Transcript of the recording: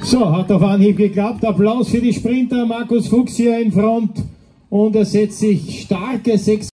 So, hat auf Anhieb geklappt. Applaus für die Sprinter. Markus Fuchs hier in Front und er setzt sich starke 6